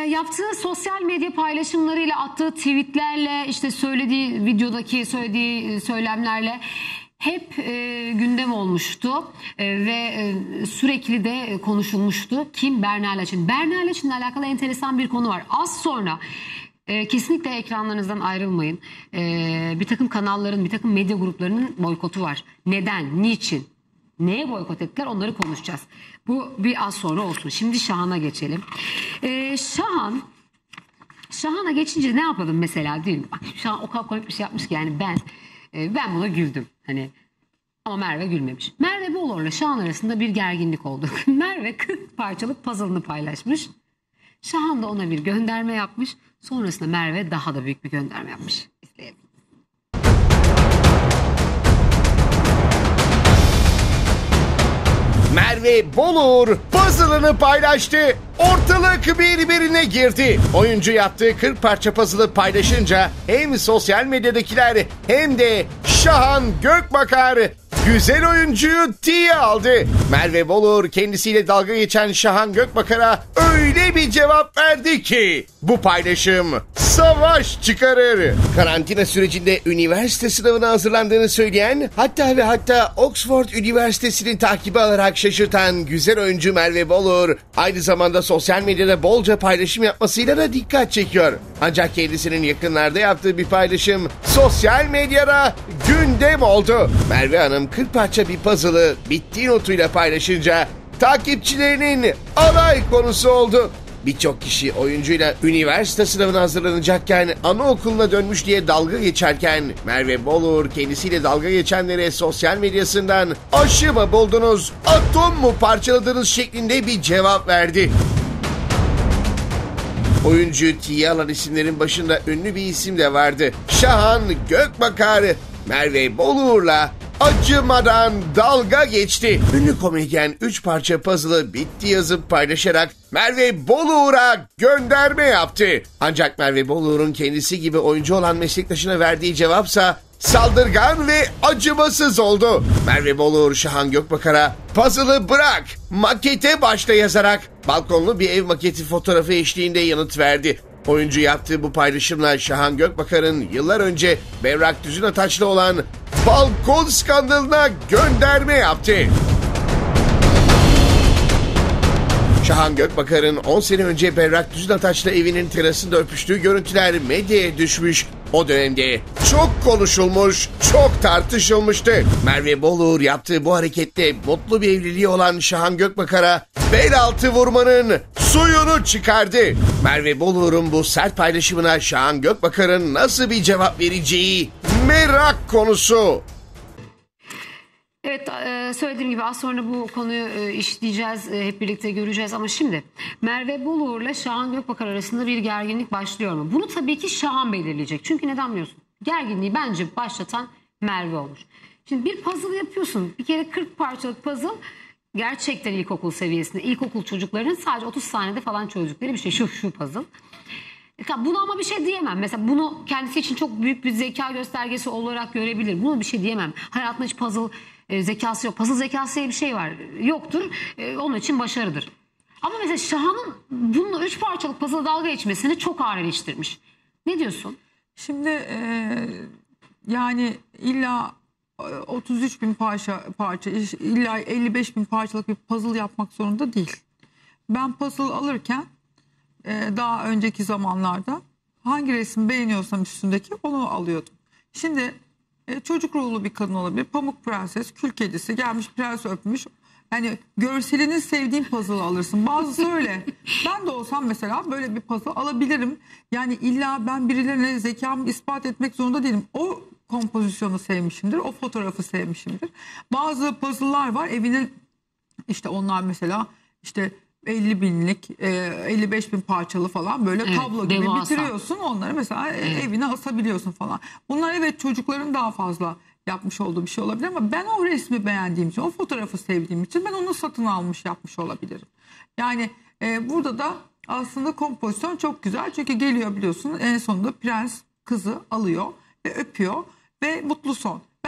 yaptığı sosyal medya paylaşımlarıyla, attığı tweetlerle, işte söylediği söylemlerle hep gündem olmuştu ve sürekli de konuşulmuştu. Kim? Berna Laçin. Berna Laçin'le alakalı enteresan bir konu var. Az sonra kesinlikle ekranlarınızdan ayrılmayın. Bir takım kanalların, bir takım medya gruplarının boykotu var. Neden? Niçin? Neye boykot ettiler? Onları konuşacağız. Bu bir az sonra olsun. Şimdi Şahan'a geçelim. Şahan'a geçince ne yapalım mesela, değil mi? Bak, Şahan o kadar komik bir şey yapmış ki yani ben buna güldüm. Hani ama Merve gülmemiş. Merve Bolor'la Şahan arasında bir gerginlik oldu. Merve 40 parçalık puzzle'ını paylaşmış. Şahan da ona bir gönderme yapmış. Sonrasında Merve daha da büyük bir gönderme yapmış. İzleyelim. Merve Bolur puzzle'ını paylaştı. Ortalık birbirine girdi. Oyuncu yaptığı 40 parça puzzle'ı paylaşınca hem sosyal medyadakiler hem de Şahan Gökbakar güzel oyuncuyu tiye aldı. Merve Bolur kendisiyle dalga geçen Şahan Gökbakar'a öyle bir cevap verdi ki bu paylaşım savaş çıkarır. Karantina sürecinde üniversite sınavına hazırlandığını söyleyen, hatta Oxford Üniversitesi'nin takibi alarak şaşırtan güzel oyuncu Merve Bolur aynı zamanda sosyal medyada bolca paylaşım yapmasıyla da dikkat çekiyor. Ancak kendisinin yakınlarda yaptığı bir paylaşım sosyal medyada gündem oldu. Merve Hanım 40 parça bir puzzle'ı bittiği notuyla paylaşınca takipçilerinin alay konusu oldu. Birçok kişi oyuncuyla üniversite sınavına hazırlanacakken anaokuluna dönmüş diye dalga geçerken Merve Bolur kendisiyle dalga geçenlere sosyal medyasından aşı mı buldunuz, atom mu parçaladınız şeklinde bir cevap verdi. Oyuncu tiye alan isimlerin başında ünlü bir isim de vardı. Şahan Gökbakar Merve Bolur'la acımadan dalga geçti. Ünlü komedyen 3 parça puzzle'ı bitti yazıp paylaşarak Merve Bolur'a gönderme yaptı. Ancak Merve Bolur'un kendisi gibi oyuncu olan meslektaşına verdiği cevapsa saldırgan ve acımasız oldu. Merve Bolur Şahan Gökbakar'a puzzle'ı bırak, makete başla yazarak balkonlu bir ev maketi fotoğrafı eşliğinde yanıt verdi. Oyuncu yaptığı bu paylaşımla Şahan Gökbakar'ın yıllar önce Berrak Düzünataş'la olan balkon skandalına gönderme yaptı. Şahan Gökbakar'ın 10 sene önce Berrak Düzünataş'la evinin terasında öpüştüğü görüntüler medyaya düşmüş. O dönemde çok konuşulmuş, çok tartışılmıştı. Merve Bolur yaptığı bu hareketle mutlu bir evliliği olan Şahan Gökbakar'a bel altı vurmanın suyunu çıkardı. Merve Bolur'un bu sert paylaşımına Şahan Gökbakar'ın nasıl bir cevap vereceği merak konusu. Evet, söylediğim gibi az sonra bu konuyu işleyeceğiz, hep birlikte göreceğiz ama şimdi Merve Bolur'la Şahan Gökbakar arasında bir gerginlik başlıyor mu? Bunu tabii ki Şahan belirleyecek. Çünkü neden biliyorsun? Gerginliği bence başlatan Merve olur. Şimdi bir puzzle yapıyorsun. Bir kere 40 parçalık puzzle gerçekten ilkokul seviyesinde. İlkokul çocuklarının sadece 30 saniyede falan çözdükleri bir şey. Şu puzzle. Bunu ama bir şey diyemem. Mesela bunu kendisi için çok büyük bir zeka göstergesi olarak görebilir. Bunu bir şey diyemem. Hayatında hiç puzzle zekası yok. Puzzle zekası diye bir şey var. Yoktur. Onun için başarıdır. Ama mesela Şahan'ın bununla 3 parçalık puzzle dalga geçmesini çok ağır eleştirmiş. Ne diyorsun? Şimdi yani illa 33 bin parça illa 55 bin parçalık bir puzzle yapmak zorunda değil. Ben puzzle alırken daha önceki zamanlarda hangi resim beğeniyorsam üstündeki onu alıyordum. Şimdi çocuk ruhlu bir kadın olabilir. Pamuk Prenses, Kül Kedisi gelmiş prens öpmüş. Yani görselini sevdiğin puzzle alırsın. Bazısı öyle. Ben de olsam mesela böyle bir puzzle alabilirim. Yani illa ben birilerine zekamı ispat etmek zorunda değilim. O kompozisyonu sevmişimdir. O fotoğrafı sevmişimdir. Bazı puzzle'lar var. Evinin işte onlar mesela işte 50 binlik, 55 bin parçalı falan böyle tablo gibi devasa bitiriyorsun. Onları mesela evine asabiliyorsun falan. Bunlar evet çocukların daha fazla yapmış olduğu bir şey olabilir ama ben o resmi beğendiğim için, o fotoğrafı sevdiğim için ben onu satın almış yapmış olabilirim. Yani burada da aslında kompozisyon çok güzel. Çünkü geliyor biliyorsun en sonunda prens kızı alıyor ve öpüyor ve mutlu son. Belki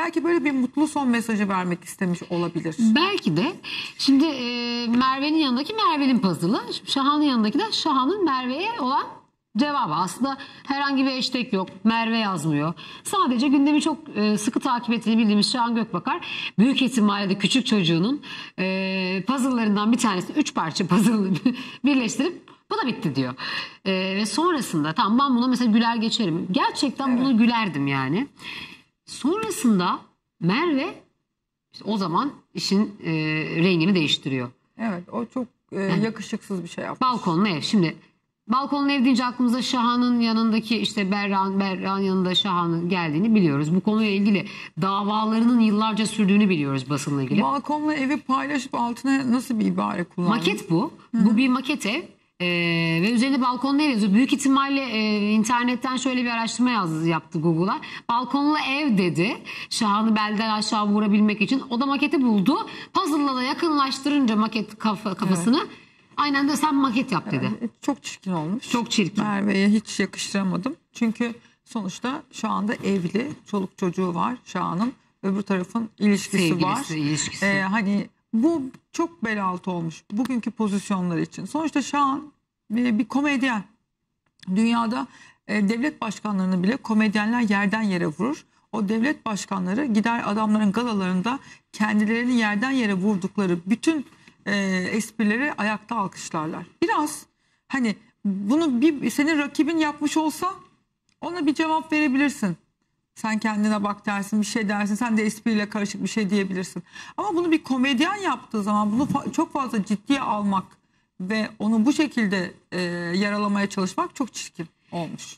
Belki böyle bir mutlu son mesajı vermek istemiş olabilir. Belki de. Şimdi Merve'nin yanındaki Merve'nin puzzle'ı. Şahan'ın yanındaki de Şahan'ın Merve'ye olan cevabı. Aslında herhangi bir hashtag yok. Merve yazmıyor. Sadece gündemi çok sıkı takip ettiğini bildiğimiz Şahan Gökbakar büyük ihtimalle de küçük çocuğunun puzzle'larından bir tanesini 3 parça puzzle'ını birleştirip bu da bitti diyor. Ve sonrasında tamam ben buna mesela güler geçerim. Gerçekten bunu gülerdim yani. Sonrasında Merve işte o zaman işin rengini değiştiriyor. Evet, o çok yakışıksız bir şey yaptı. Balkonlu ev. Şimdi balkonlu ev deyince aklımıza Şahan'ın yanındaki işte Berra'nın yanında Şahan'ın geldiğini biliyoruz. Bu konuyla ilgili davalarının yıllarca sürdüğünü biliyoruz basınla ilgili. Balkonla evi paylaşıp altına nasıl bir ibare kullandı? Maket bu. Bu bir maket ev. Ve üzerinde balkonlu ev yazıyor. Büyük ihtimalle internetten şöyle bir araştırma yaptı Google'a. Balkonlu ev dedi. Şahan'ı belden aşağı vurabilmek için. O da maketi buldu. Puzzle'la da yakınlaştırınca maket kafasını aynen de sen maket yap dedi. Çok çirkin olmuş. Çok çirkin. Merve'ye hiç yakıştıramadım. Çünkü sonuçta şu anda evli. Çoluk çocuğu var Şahan'ın. Öbür tarafın ilişkisi Sevgilisi, var. ilişkisi. Hani bu çok bel altı olmuş bugünkü pozisyonlar için. Sonuçta Şahan bir komedyen. Dünyada devlet başkanlarını bile komedyenler yerden yere vurur. O devlet başkanları gider adamların galalarında kendilerini yerden yere vurdukları bütün esprileri ayakta alkışlarlar. Biraz hani bunu senin rakibin yapmış olsa ona bir cevap verebilirsin. Sen kendine bak dersin, bir şey dersin. Sen de espriyle karışık bir şey diyebilirsin. Ama bunu bir komedyen yaptığı zaman bunu çok fazla ciddiye almak ve onu bu şekilde yaralamaya çalışmak çok çirkin olmuş.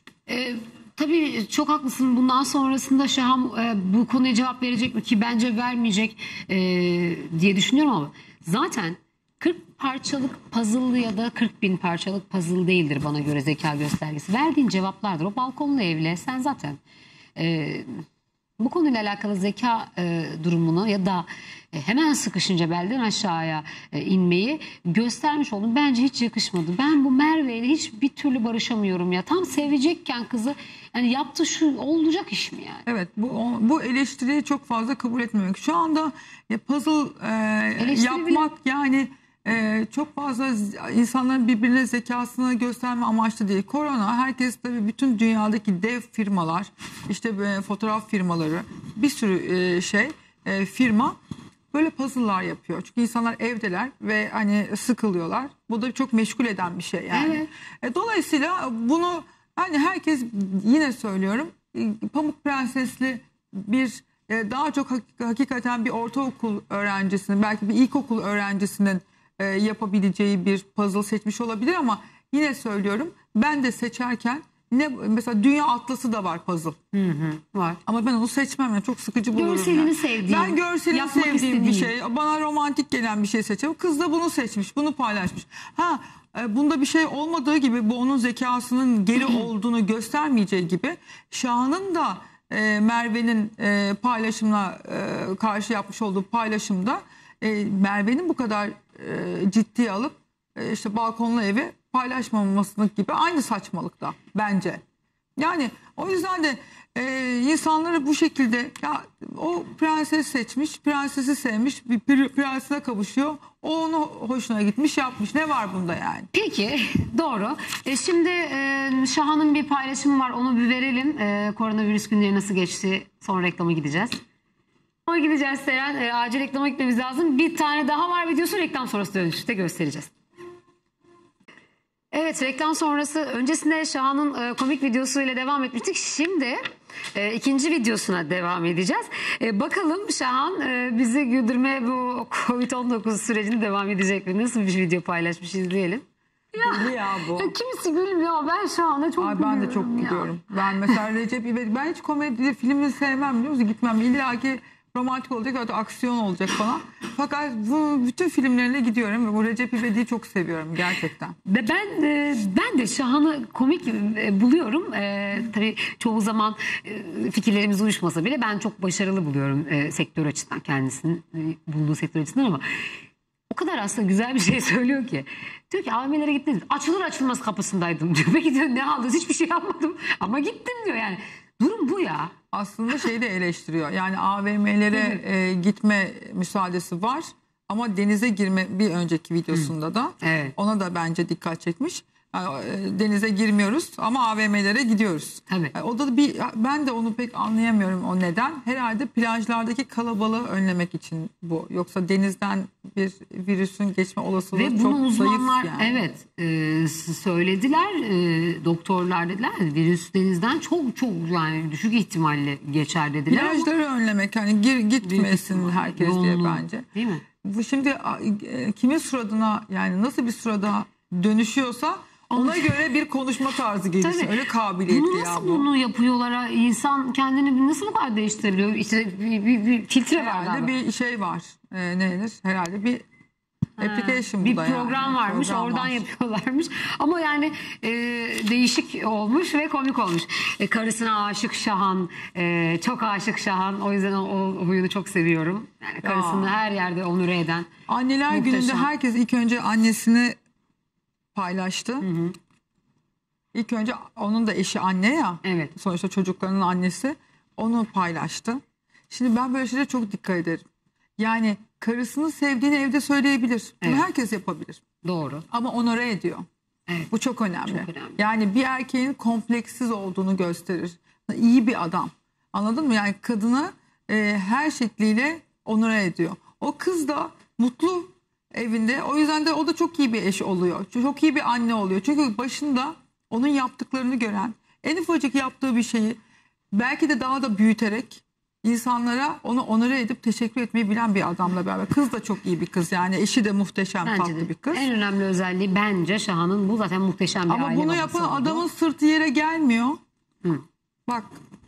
Tabii çok haklısın. Bundan sonrasında Şahan bu konuya cevap verecek mi ki bence vermeyecek diye düşünüyorum ama zaten 40 parçalık puzzle ya da 40.000 parçalık puzzle değildir bana göre zeka göstergesi. Verdiğin cevaplardır. O balkonlu evle sen zaten bu konuyla alakalı zeka durumunu ya da hemen sıkışınca belden aşağıya inmeyi göstermiş oldum. Bence hiç yakışmadı. Ben bu Merve ile hiç bir türlü barışamıyorum ya. Tam sevecekken kızı yani yaptı şu olacak iş mi yani? Evet, bu eleştiriyi çok fazla kabul etmemek. Şu anda puzzle yapmak yani çok fazla insanların birbirine zekasını gösterme amaçlı değil. Korona herkes tabii bütün dünyadaki dev firmalar işte fotoğraf firmaları bir sürü firma böyle puzzle'lar yapıyor. Çünkü insanlar evdeler ve hani sıkılıyorlar. Bu da çok meşgul eden bir şey yani. Evet. Dolayısıyla bunu hani herkes yine söylüyorum Pamuk Prensesli bir daha çok hakikaten bir ortaokul öğrencisinin belki bir ilkokul öğrencisinin yapabileceği bir puzzle seçmiş olabilir ama yine söylüyorum ben de seçerken mesela Dünya Atlası da var puzzle. Var. Ama ben onu seçmem yani çok sıkıcı bulurum. Görselini yani. sevdiğim. Ben görselini yapmak sevdiğim bir istediğim. şey. Bana romantik gelen bir şey seçiyorum. Kız da bunu seçmiş, bunu paylaşmış. Bunda bir şey olmadığı gibi bu onun zekasının geri olduğunu göstermeyeceği gibi Şahan'ın da Merve'nin paylaşımla karşı yapmış olduğu paylaşımda Merve'nin bu kadar ciddiye alıp işte balkonlu evi paylaşmamasının gibi aynı saçmalıkta bence. Yani o yüzden de insanları bu şekilde ya o prenses seçmiş, prensesi sevmiş, bir prensine kavuşuyor. O onu hoşuna gitmiş, yapmış. Ne var bunda yani? Peki doğru. Şimdi Şahan'ın bir paylaşımı var. Onu bir verelim. Koronavirüs günleri nasıl geçti? Sonra reklama gideceğiz. Ama gideceğiz Seren. Acil reklama gitmemiz lazım. Bir tane daha var videosu reklam sonrası dönüşte göstereceğiz. Evet reklam sonrası öncesinde Şahan'ın komik videosuyla devam etmiştik. Şimdi ikinci videosuna devam edeceğiz. Bakalım Şahan bizi güldürme bu Covid-19 sürecini devam edecek mi? Nasıl bir video paylaşmış izleyelim. Ya bu. Kimisi gülmüyor. Ben Şahan'a çok gülüyorum. Ben de çok gülüyorum. Ben mesela Recep İvedik ben hiç komedi filmini sevmem biliyor musun? Gitmem. İlla ki romantik olacak ya da aksiyon olacak falan. Fakat bu bütün filmlerine gidiyorum ve bu Recep İvedik'i çok seviyorum gerçekten. Ben de Şahan'ı komik buluyorum. Tabii çoğu zaman fikirlerimiz uyuşmasa bile ben çok başarılı buluyorum sektör açısından kendisinin bulunduğu sektör açısından ama o kadar aslında güzel bir şey söylüyor ki. Diyor ki AVM'lere gittiniz. Açılır açılmaz kapısındaydım diyor. Peki diyor ne aldınız? Hiçbir şey almadım ama gittim diyor yani. Durum bu ya. Aslında şeyi de eleştiriyor. Yani AVM'lere gitme müsaadesi var. Ama denize girme bir önceki videosunda da Evet. ona da bence dikkat çekmiş. Yani, denize girmiyoruz ama AVM'lere gidiyoruz. Tabii. O da ben de onu pek anlayamıyorum o neden. Herhalde plajlardaki kalabalığı önlemek için bu. Yoksa denizden bir virüsün geçme olasılığı Ve çok bunu zayıf uzmanlar yani. söylediler, doktorlar dediler virüs denizden çok yani düşük ihtimalle geçer dediler. ama Plajları önlemek hani gitmesin ihtimal, herkes diye yoğunluğu, bence. değil mi? Bu şimdi kimin suratına yani nasıl bir surada dönüşüyorsa ona göre bir konuşma tarzı gelişsin. Tabii. Öyle kabiliyetli Bunu ya nasıl bu. bunu yapıyorlar? İnsan kendini nasıl bu kadar değiştirebiliyor? İşte bir filtre var Herhalde galiba. bir şey var. Ne denir? Herhalde bir application Bir bu da program yani. varmış, Program oradan var. yapıyorlarmış. Ama yani değişik olmuş ve komik olmuş. Karısına aşık Şahan, çok aşık Şahan. O yüzden o huyunu çok seviyorum. Yani karısını her yerde onure eden. Anneler Muhteşem. gününde herkes ilk önce annesini paylaştı. İlk önce onun da eşi anne ya. Evet. Sonuçta çocuklarının annesi. Onu paylaştı. Şimdi ben böyle şeylere çok dikkat ederim. Yani karısını sevdiğini evde söyleyebilir. Bunu Evet. herkes yapabilir. Doğru. Ama onore ediyor. Evet. Bu çok önemli. Çok önemli. Yani bir erkeğin kompleksiz olduğunu gösterir. İyi bir adam. Anladın mı? Yani kadını her şekliyle onore ediyor. O kız da mutlu evinde. O yüzden de o da çok iyi bir eş oluyor. Çok iyi bir anne oluyor. Çünkü başında onun yaptıklarını gören, en ufacık yaptığı bir şeyi belki de daha da büyüterek insanlara onu onore edip teşekkür etmeyi bilen bir adamla beraber. Kız da çok iyi bir kız yani. Eşi de muhteşem, Bence tatlı de. bir kız. En önemli özelliği bence Şahan'ın bu zaten muhteşem bir Ama aile bunu babası yapan oldu. adamın sırtı yere gelmiyor. Bak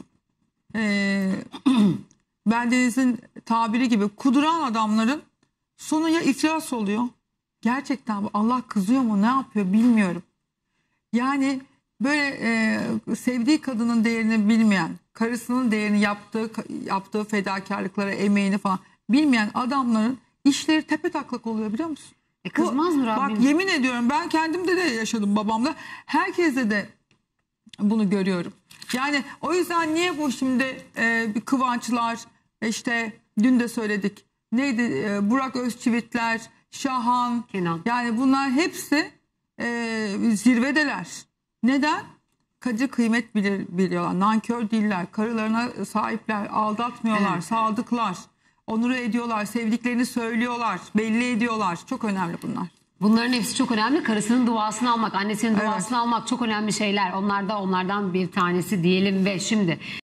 Bendeniz'in tabiri gibi kuduran adamların sonu ya iflas oluyor. Gerçekten bu Allah kızıyor mu ne yapıyor bilmiyorum. Yani böyle sevdiği kadının değerini bilmeyen, karısının değerini yaptığı fedakarlıklara, emeğini falan bilmeyen adamların işleri tepetaklak oluyor biliyor musun? Kızmaz mı Rabbim? Bak yemin ediyorum ben kendimde de yaşadım babamla. Herkeste de bunu görüyorum. Yani o yüzden niye bu şimdi bir Kıvançlar işte dün de söyledik. Neydi Burak Özçivitler, Şahan. Kenan. Yani bunlar hepsi zirvedeler. Neden? Kadir kıymet biliyorlar. Nankör değiller. Karılarına sahipler. Aldatmıyorlar. Evet. Sadıklar. Onuru ediyorlar. Sevdiklerini söylüyorlar. Belli ediyorlar. Çok önemli bunlar. Bunların hepsi çok önemli. Karısının duasını almak, annesinin Evet. duasını almak çok önemli şeyler. Onlar da onlardan bir tanesi diyelim ve şimdi